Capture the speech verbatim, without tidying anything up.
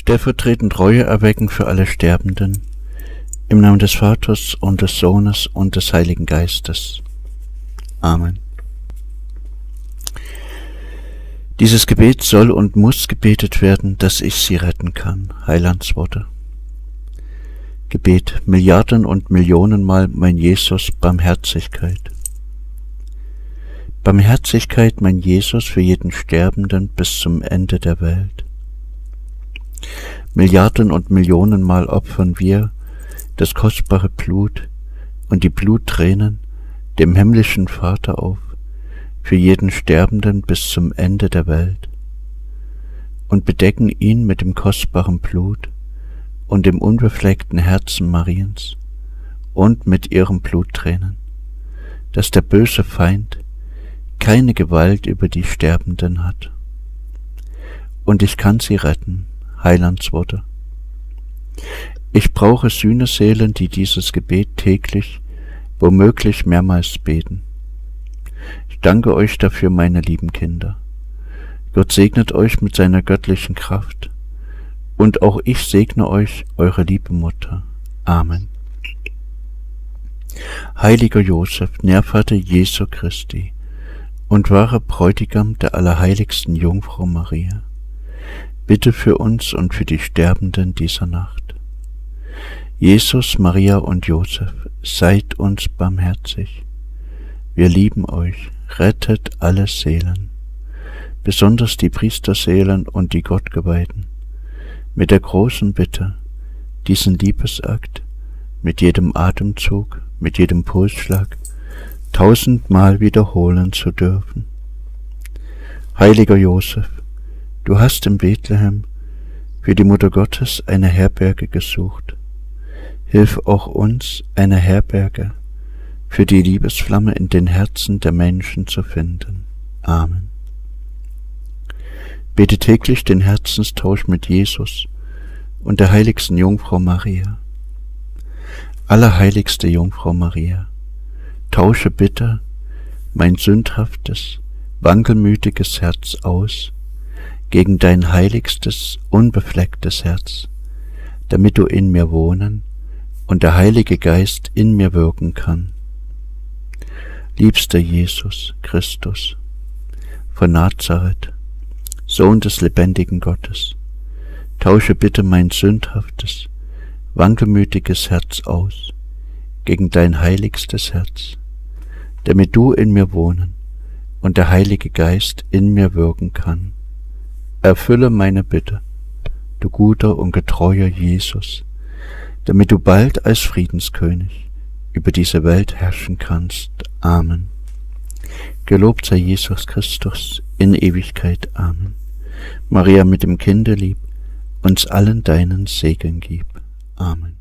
stellvertretend Reue erwecken für alle Sterbenden, im Namen des Vaters und des Sohnes und des Heiligen Geistes. Amen. Dieses Gebet soll und muss gebetet werden, dass ich sie retten kann. Heilandsworte. Gebet Milliarden und Millionenmal, mein Jesus, Barmherzigkeit. Barmherzigkeit, mein Jesus, für jeden Sterbenden bis zum Ende der Welt. Milliarden und Millionenmal opfern wir das kostbare Blut und die Bluttränen dem himmlischen Vater auf, für jeden Sterbenden bis zum Ende der Welt, und bedecken ihn mit dem kostbaren Blut und dem unbefleckten Herzen Mariens und mit ihren Bluttränen, dass der böse Feind keine Gewalt über die Sterbenden hat. Und ich kann sie retten, Heilandsworte. Ich brauche Sühneseelen, die dieses Gebet täglich, womöglich mehrmals beten. Ich danke euch dafür, meine lieben Kinder. Gott segnet euch mit seiner göttlichen Kraft, und auch ich segne euch, eure liebe Mutter. Amen. Heiliger Josef, Nährvater Jesu Christi und wahrer Bräutigam der allerheiligsten Jungfrau Maria, bitte für uns und für die Sterbenden dieser Nacht. Jesus, Maria und Josef, seid uns barmherzig. Wir lieben euch, rettet alle Seelen, besonders die Priesterseelen und die Gottgeweihten, mit der großen Bitte, diesen Liebesakt mit jedem Atemzug, mit jedem Pulsschlag tausendmal wiederholen zu dürfen. Heiliger Josef, du hast in Bethlehem für die Mutter Gottes eine Herberge gesucht. Hilf auch uns, eine Herberge für die Liebesflamme in den Herzen der Menschen zu finden. Amen. Bete täglich den Herzenstausch mit Jesus und der heiligsten Jungfrau Maria. Allerheiligste Jungfrau Maria, tausche bitte mein sündhaftes, wankelmütiges Herz aus gegen dein heiligstes, unbeflecktes Herz, damit du in mir wohnen und der Heilige Geist in mir wirken kann. Liebster Jesus Christus von Nazareth, Sohn des lebendigen Gottes, tausche bitte mein sündhaftes, wankelmütiges Herz aus gegen dein heiligstes Herz, damit du in mir wohnen und der Heilige Geist in mir wirken kann. Erfülle meine Bitte, du guter und getreuer Jesus, damit du bald als Friedenskönig über diese Welt herrschen kannst. Amen. Gelobt sei Jesus Christus in Ewigkeit. Amen. Maria mit dem Kinde lieb, uns allen deinen Segen gib. Amen.